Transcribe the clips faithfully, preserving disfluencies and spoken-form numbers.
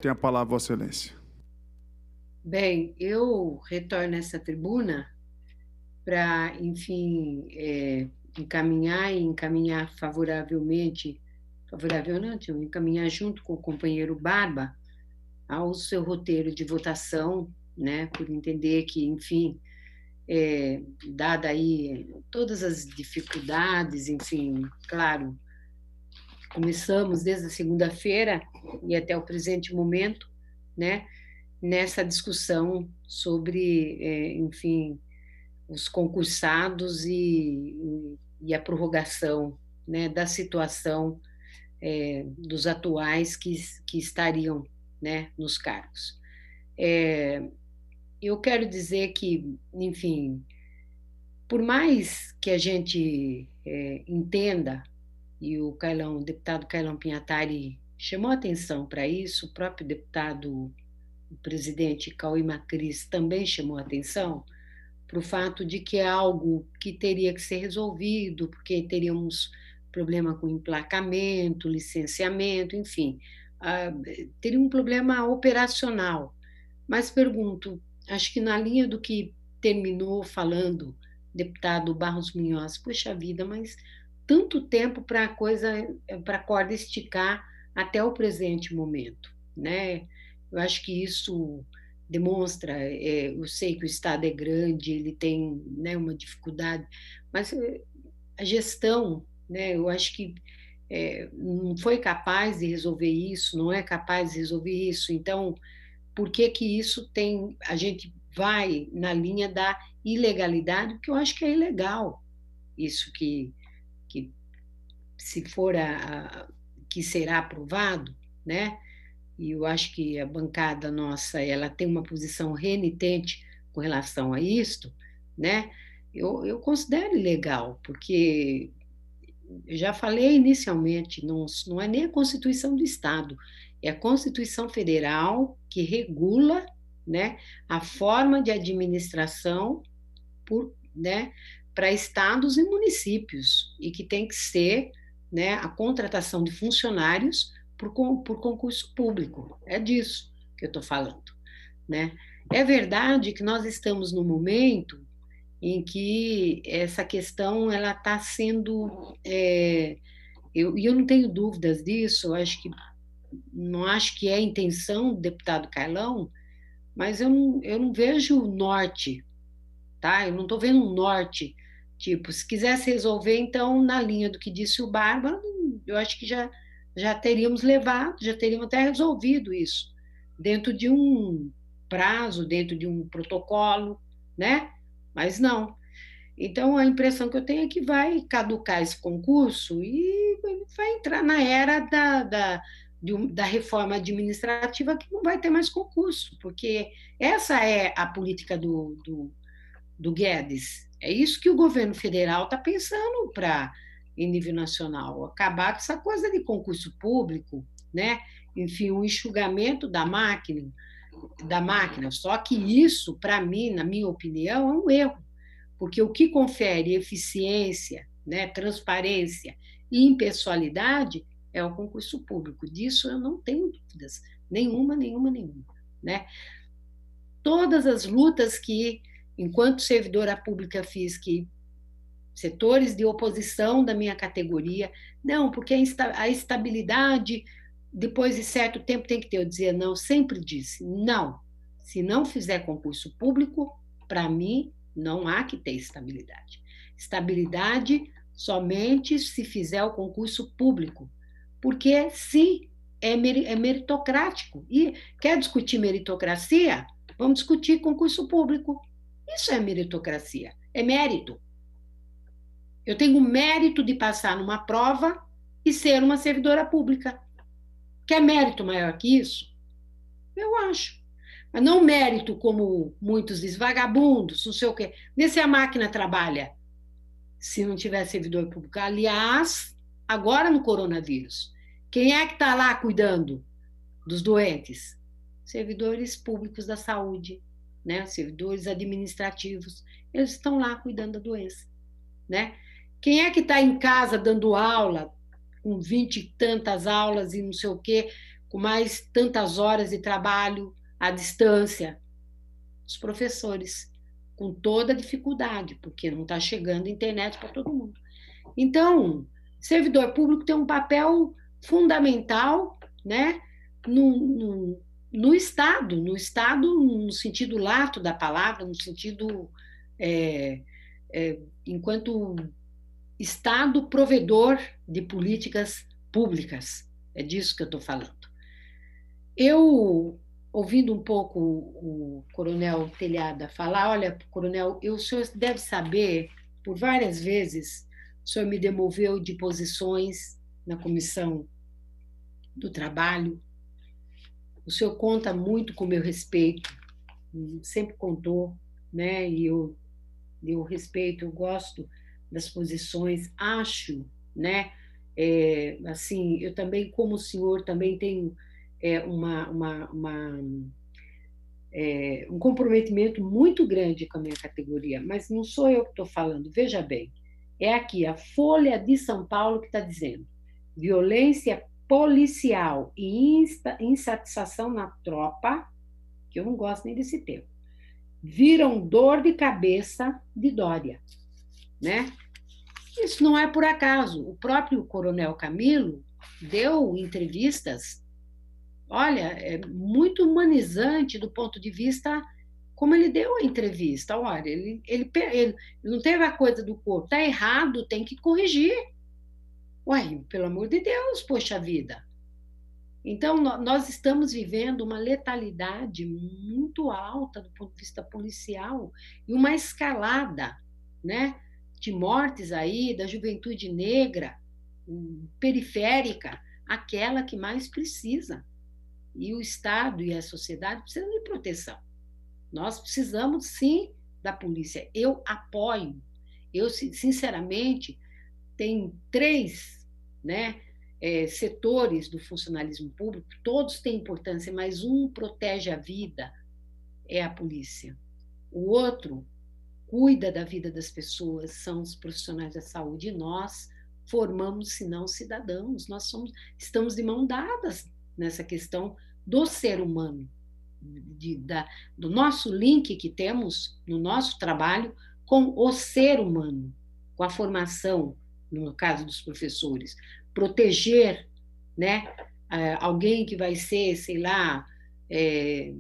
Tem a palavra, Vossa Excelência. Bem, eu retorno a essa tribuna para, enfim, é, encaminhar e encaminhar favoravelmente, favorável não, tio, encaminhar junto com o companheiro Barba ao seu roteiro de votação, né, por entender que, enfim, é, dada aí todas as dificuldades, enfim, claro, começamos desde a segunda-feira e até o presente momento, né, nessa discussão sobre, é, enfim, os concursados e, e a prorrogação, né, da situação, é, dos atuais que, que estariam, né, nos cargos. É, eu quero dizer que, enfim, por mais que a gente é, entenda, e o Cailão, o deputado Cailão Pinhatari chamou atenção para isso, o próprio deputado, o presidente Cauê Macris também chamou atenção para o fato de que é algo que teria que ser resolvido, porque teríamos problema com emplacamento, licenciamento, enfim, ah, teria um problema operacional. Mas pergunto, acho que na linha do que terminou falando deputado Barros Munhoz, puxa vida, mas tanto tempo para a coisa, para a corda esticar até o presente momento, né? Eu acho que isso demonstra, é, eu sei que o Estado é grande, ele tem, né, uma dificuldade, mas é, a gestão, né, eu acho que é, não foi capaz de resolver isso, não é capaz de resolver isso, então por que que isso tem, a gente vai na linha da ilegalidade, porque eu acho que é ilegal isso que, que se for a, a que será aprovado, né? E eu acho que a bancada nossa, ela tem uma posição renitente com relação a isto, né? Eu, eu considero ilegal, porque eu já falei inicialmente, não, não é nem a Constituição do Estado, é a Constituição Federal que regula, né, a forma de administração por, né, para estados e municípios, e que tem que ser, né, a contratação de funcionários por, por concurso público. É disso que eu estou falando, né? É verdade que nós estamos num momento em que essa questão ela está sendo, é, eu, e eu não tenho dúvidas disso, eu acho que não acho que é a intenção do deputado Carlão, mas eu não, eu não vejo o norte, tá? Eu não estou vendo um norte, tipo, se quisesse resolver, então, na linha do que disse o Bárbara, eu acho que já, já teríamos levado, já teríamos até resolvido isso, dentro de um prazo, dentro de um protocolo, né? Mas não. Então, a impressão que eu tenho é que vai caducar esse concurso e vai entrar na era da, da, da reforma administrativa que não vai ter mais concurso, porque essa é a política do, do, do Guedes. É isso que o governo federal está pensando para, em nível nacional, acabar com essa coisa de concurso público, né? Enfim, o enxugamento da máquina, da máquina. Só que isso, para mim, na minha opinião, é um erro, porque o que confere eficiência, né, transparência e impessoalidade é o concurso público. Disso eu não tenho dúvidas, nenhuma, nenhuma, nenhuma, né? Todas as lutas que, enquanto servidora pública, fiz, que setores de oposição da minha categoria, não, porque a estabilidade, depois de certo tempo, tem que ter. Eu dizia, não, sempre disse, não, se não fizer concurso público, para mim, não há que ter estabilidade. Estabilidade somente se fizer o concurso público, porque sim, é meritocrático. E quer discutir meritocracia? Vamos discutir concurso público. Isso é meritocracia, é mérito. Eu tenho o mérito de passar numa prova e ser uma servidora pública. Quer mérito maior que isso? Eu acho. Mas não mérito como muitos dizem, vagabundos, não sei o quê. Vê se a máquina trabalha se não tiver servidor público. Aliás, agora no coronavírus, quem é que está lá cuidando dos doentes? Servidores públicos da saúde, né? Servidores administrativos. Eles estão lá cuidando da doença, né? Quem é que está em casa dando aula, com vinte e tantas aulas e não sei o quê, com mais tantas horas de trabalho à distância. Os professores, com toda a dificuldade, porque não está chegando internet para todo mundo. Então, servidor público tem um papel fundamental, né, no, no, no Estado, no Estado no sentido lato da palavra, no sentido é, é, enquanto Estado provedor de políticas públicas. É disso que eu estou falando. Eu, ouvindo um pouco o coronel Telhada falar, olha, coronel, eu, o senhor deve saber, por várias vezes, o senhor me demoveu de posições na comissão do trabalho, o senhor conta muito com o meu respeito, sempre contou, né? E eu, eu respeito, eu gosto das posições, acho, né? É, assim, eu também, como o senhor, também tenho é, uma, uma, uma é, um comprometimento muito grande com a minha categoria, mas não sou eu que estou falando, veja bem, é aqui a Folha de São Paulo que está dizendo: violência policial e insatisfação na tropa, que eu não gosto nem desse termo, viram dor de cabeça de Dória, né? Isso não é por acaso. O próprio Coronel Camilo deu entrevistas, olha, é muito humanizante do ponto de vista como ele deu a entrevista. Olha, ele, ele, ele não teve a coisa do corpo, está errado, tem que corrigir. Ué, pelo amor de Deus, poxa vida. Então, nós estamos vivendo uma letalidade muito alta do ponto de vista policial e uma escalada, né, de mortes aí da juventude negra, periférica, aquela que mais precisa. E o Estado e a sociedade precisam de proteção. Nós precisamos, sim, da polícia. Eu apoio. Eu, sinceramente, tem três, né, é, setores do funcionalismo público, todos têm importância, mas um protege a vida, é a polícia. O outro cuida da vida das pessoas, são os profissionais da saúde. E nós formamos, se não, cidadãos. Nós somos, estamos de mão dadas nessa questão do ser humano, de, da, do nosso link que temos no nosso trabalho com o ser humano, com a formação, no caso dos professores, proteger, né, alguém que vai ser, sei lá, é,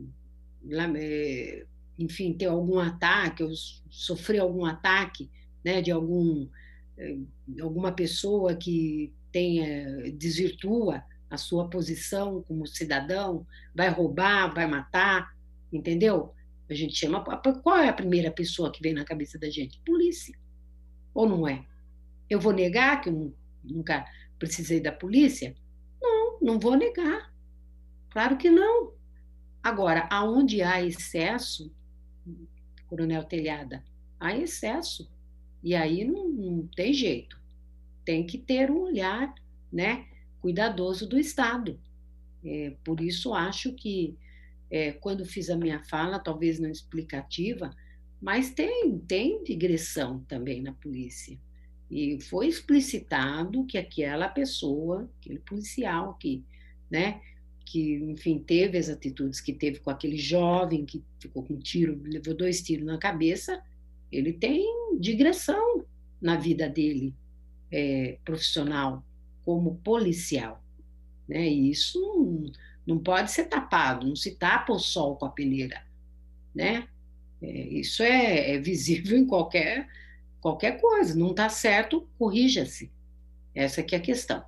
é, enfim, ter algum ataque, ou sofrer algum ataque, né, de algum, alguma pessoa que tenha, desvirtua a sua posição como cidadão, vai roubar, vai matar, entendeu? A gente chama... Qual é a primeira pessoa que vem na cabeça da gente? Polícia. Ou não é? Eu vou negar que eu nunca precisei da polícia? Não, não vou negar. Claro que não. Agora, aonde há excesso, Coronel Telhada, há excesso. E aí não, não tem jeito. Tem que ter um olhar, né, cuidadoso do Estado. É, por isso, acho que, é, quando fiz a minha fala, talvez não explicativa, mas tem, tem digressão também na polícia. E foi explicitado que aquela pessoa, aquele policial que, né, que, enfim, teve as atitudes que teve com aquele jovem que ficou com um tiro, levou dois tiros na cabeça, ele tem digressão na vida dele, é, profissional, como policial, né? E isso não, não pode ser tapado, não se tapa o sol com a peneira, né? É, isso é, é visível em qualquer, qualquer coisa. Não está certo, corrija-se. Essa que é a questão.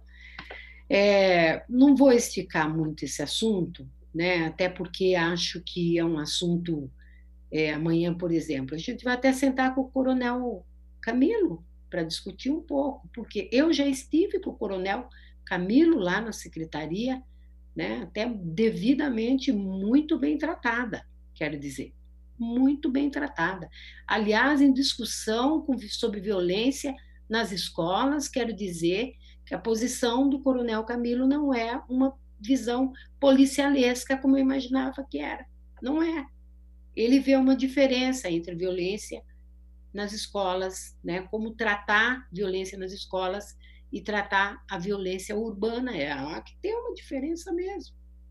É, não vou esticar muito esse assunto, né? Até porque acho que é um assunto, é, amanhã, por exemplo, a gente vai até sentar com o Coronel Camilo para discutir um pouco, porque eu já estive com o Coronel Camilo lá na secretaria, né? Até devidamente muito bem tratada, quero dizer, muito bem tratada. Aliás, em discussão com, sobre violência nas escolas, quero dizer que a posição do Coronel Camilo não é uma visão policialesca como eu imaginava que era. Não é. Ele vê uma diferença entre violência nas escolas, né? Como tratar violência nas escolas e tratar a violência urbana. É, há que ter uma diferença mesmo.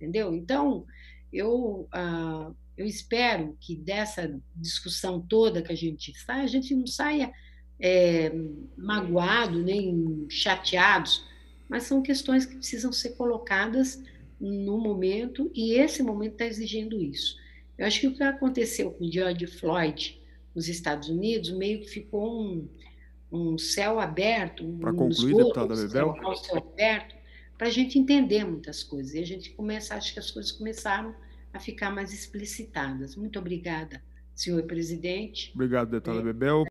entendeu? Então, eu, ah, eu espero que dessa discussão toda que a gente sai, a gente não saia é, magoado, nem chateados, mas são questões que precisam ser colocadas no momento, e esse momento está exigindo isso. Eu acho que o que aconteceu com o George Floyd nos Estados Unidos meio que ficou um, um céu aberto, Para um concluir, esgoto deputada Bebel, ao céu aberto, para a gente entender muitas coisas. E a gente começa, acho que as coisas começaram a ficar mais explicitadas. Muito obrigada, senhor presidente. obrigado, deputada Bebel.